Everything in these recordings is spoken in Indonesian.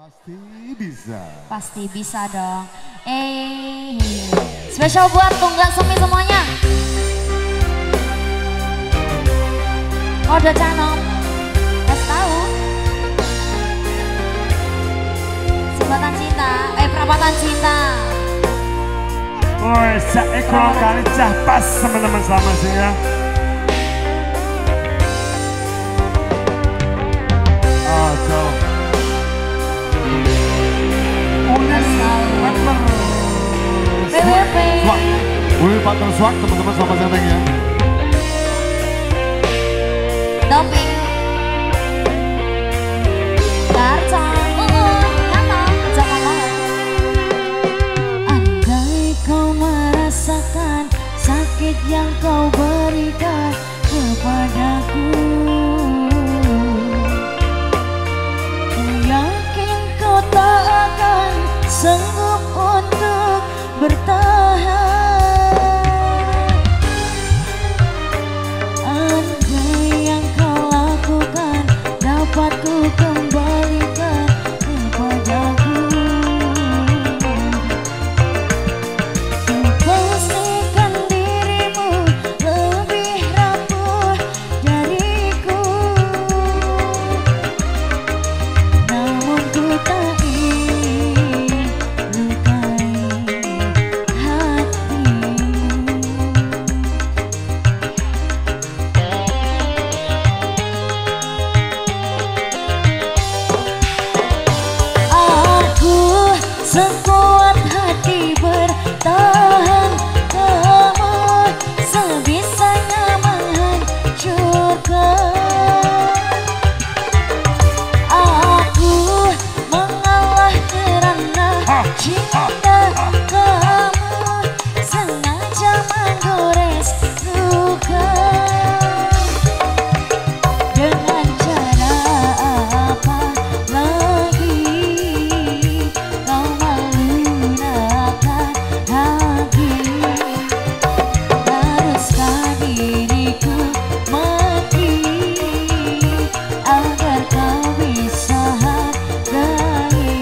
Pasti bisa. Pasti bisa dong. Spesial buat Tunggal Semi semuanya. Kode Canom. Kasih tahu. Sumbatan cinta, perapatan cinta. Woi, seekor kali cah pas teman-teman selamat ya. Oh, jauh. PWP. Wih, partner swag teman-teman selamat datang ya. Doping. Garcang. Nyata. Jangan mau. Andai kau merasakan sakit yang kau berikan kepadaku, ku yakin kau tak akan sanggup untuk bertahan. Andai yang kau lakukan dapat ku kembalikan kepadaku, ku pastikan dirimu lebih rapuh dariku. Namun ku tak ingin lukai hatimu. Aku sekuat hati bertahan, kamu sebisanya menghancurkan. Aku mengalah karena cinta, kamu sengaja menggores luka. Dengan cara apa lagi kau melunakkan hati? Haruskah diriku mati agar kau bisa hargai?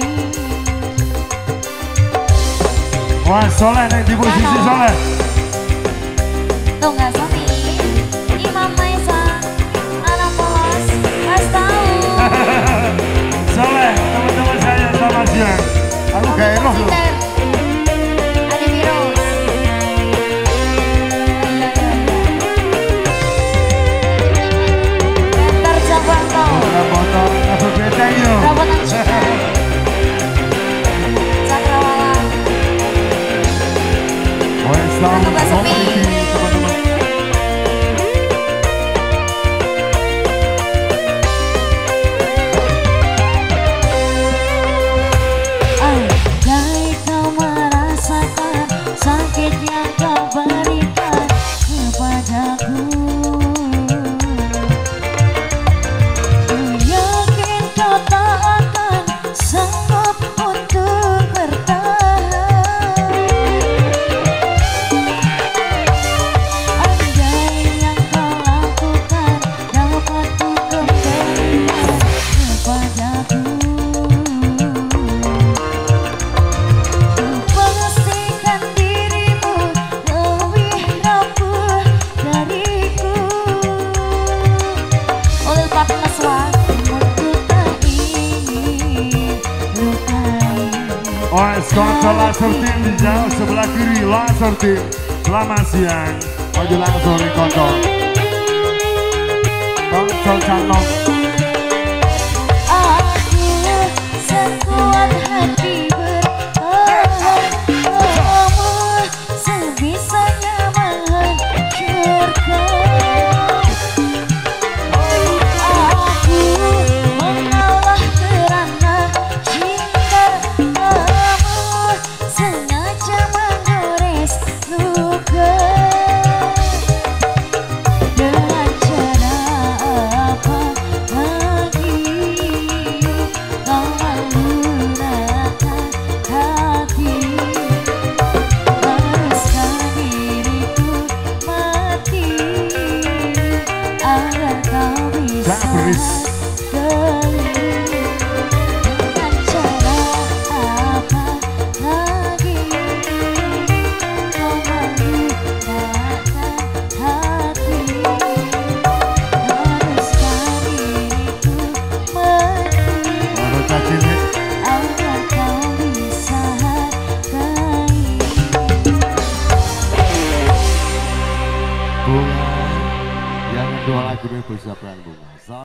Wah, Soleh yang di posisi Soleh. Tunggal Semi. Imam Maisa. Anak polos. Kasih tahu. Soleh, teman-teman saya selamat siang. Aku gak enak loh. Adi Virus. Enter Jabarto. Udah foto, aku beteng yo. Rabotan cinta. Cakrawala. Wah, selamat Tunggal Semi. teman-teman. Andai kau merasakan sakit yang kau berikan kepadaku, ku yakin kau tak akan sanggup untuk bertahan. Andai yang kau lakukan dapat ku kembalikan kepadaku, pastikan dirimu lebih rapuh dariku. Ulil partner swag. Ku tak ingin lukai. Oh, skor laser tim di jauh sebelah kiri laser tim. Selamat siang. Maju langsung di kontrol. Kontrol Canom. Aku sekuat hati bertahan, kamu sebisanya menghancurkan. Aku mengalah karena cinta, kamu sengaja menggores luka. Dengan cara apa kedua lagu ini bisa bunga.